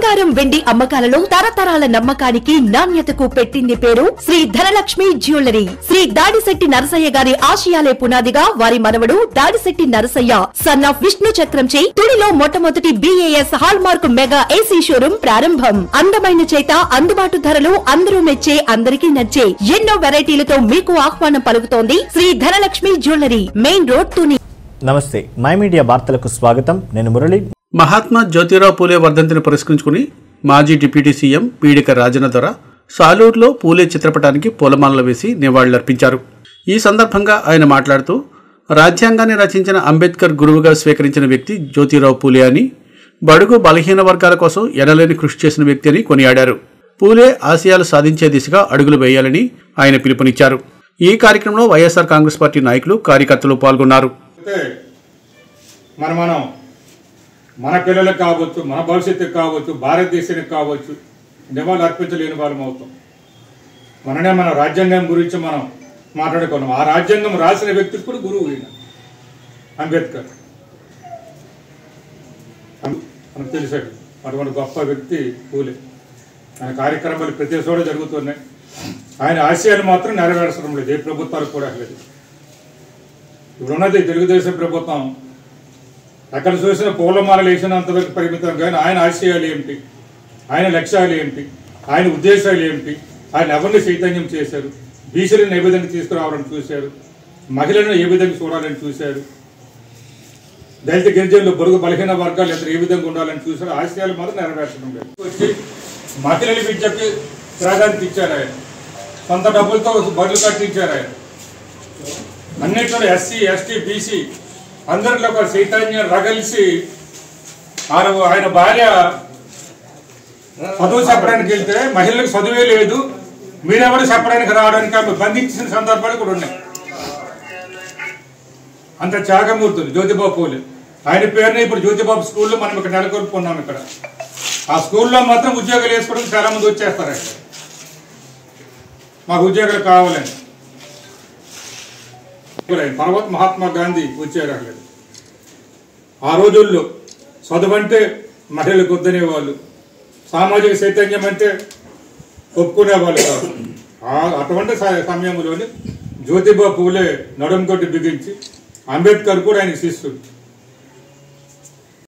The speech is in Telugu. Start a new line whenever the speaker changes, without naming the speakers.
బంగారం వెండి అమ్మకాలలో తరతరాల నమ్మకానికి నాణ్యతకు పెట్టింది పేరు శ్రీ ధనలక్ష్మి జ్యువెలరీ. శ్రీ దాడిశెట్టి నరసయ్య గారి ఆశయాలే పునాదిగా వారి మనవడు దాడిశెట్టి నరసయ్య సన్ ఆఫ్ విష్ణు చక్రంచే తుడిలో మొట్టమొదటి BAS hallmark mega AC showroom ప్రారంభం. అందమైన చేత అందుబాటు ధరలు అందరూ మెచ్చే అందరికీ నచ్చే ఎన్నో వెరైటీలతో మీకు ఆహ్వానం పలుకుతోంది Shri Dhanalakshmi jewellery, main road Tuni.
నమస్తే, మై మీడియా వార్తలకు స్వాగతం. నేను మురళి.
మహాత్మా జ్యోతిరావు పూలే వర్ధంతిని పురస్కరించుకుని మాజీ డిప్యూటీ సీఎం పీడిక రాజన్న ద్వారా సాలూరులో పూలే చిత్రపటానికి పూలమాలలు వేసి నివాళులర్పించారు. ఈ సందర్భంగా ఆయన మాట్లాడుతూ రాజ్యాంగాన్ని రచించిన అంబేద్కర్ గురువుగా స్వీకరించిన వ్యక్తి జ్యోతిరావు పూలే అని, బడుగు బలహీన వర్గాల కోసం ఎనలేని కృషి చేసిన వ్యక్తి అని కొనియాడారు. పూలే ఆశయాలు సాధించే దిశగా అడుగులు వేయాలని ఆయన పిలుపునిచ్చారు. ఈ కార్యక్రమంలో వైఎస్ఆర్ కాంగ్రెస్ పార్టీ నాయకులు, కార్యకర్తలు పాల్గొన్నారు.
మన పిల్లలకు కావచ్చు, మన భవిష్యత్తుకు కావచ్చు, భారతదేశానికి కావచ్చు నివాళులు అర్పించలేని వాళ్ళం అవుతాం. మన రాజ్యాంగం గురించి మనం మాట్లాడుకున్నాం. ఆ రాజ్యాంగం రాసిన వ్యక్తికి కూడా గురువు ఈయన అంబేద్కర్. మనకు తెలిసాడు అటువంటి గొప్ప వ్యక్తి పూలే. ఆయన కార్యక్రమాలు ప్రతి చోట జరుగుతున్నాయి. ఆయన ఆశయాలు మాత్రం నెరవేర్చడం లేదు, ఏ ప్రభుత్వాలకు కూడా లేదు. ఇప్పుడున్నది తెలుగుదేశం ప్రభుత్వం ఎక్కడ చూసిన పూలమాలలు వేసినంతవరకు పరిమితం. కానీ ఆయన ఆశయాలు ఏమిటి, ఆయన లక్ష్యాలు ఏమిటి, ఆయన ఉద్దేశాలు ఏమిటి, ఆయన ఎవరిని చైతన్యం చేశారు, బీసీలను ఏ విధంగా తీసుకురావాలని చూశారు, మహిళలను ఏ విధంగా చూడాలని చూశారు, దళిత గిరిజనులు, బడుగు బలహీన వర్గాలు ఇద్దరు ఏ విధంగా ఉండాలని చూశారు. ఆశయాలు మాత్రం నెరవేర్చడం లేదు. వచ్చి మహిళల విద్యకి ప్రాధాన్యత ఇచ్చారు ఆయన. సొంత డబ్బులతో బడులు కట్టించారు ఆయన. అన్నింటిలో SC, ST, BC అందరిలో ఒక చైతన్యం రగలిసి ఆయన భార్య చదువు చెప్పడానికి వెళ్తే మహిళలకు చదువే లేదు, మీరెవరు చెప్పడానికి రావడానికి ఆమె బంధించిన సందర్భాలు కూడా ఉన్నాయి. అంత త్యాగమూర్తులు జ్యోతిబాబు పూలే. ఆయన పేరుని ఇప్పుడు జ్యోతిబాబు స్కూల్లో మనం ఇక్కడ నెలకొల్పుకున్నాం. ఇక్కడ ఆ స్కూల్లో మాత్రం ఉద్యోగాలు వేసుకోవడానికి చాలా మంది వచ్చేస్తారు. మాకు ఉద్యోగాలు కావాలని తర్వాత మహాత్మా గాంధీ వచ్చారు. అక్కడ ఆ రోజుల్లో చదువు అంటే మహిళలకు వద్దనేవాళ్ళు, సామాజిక చైతన్యం అంటే ఒప్పుకునేవాళ్ళు కాదు. అటువంటి సమయంలోనే జ్యోతిబా పూలే నడుం కొట్టి బిగించి అంబేద్కర్ కూడా ఆయన శిష్యుడు.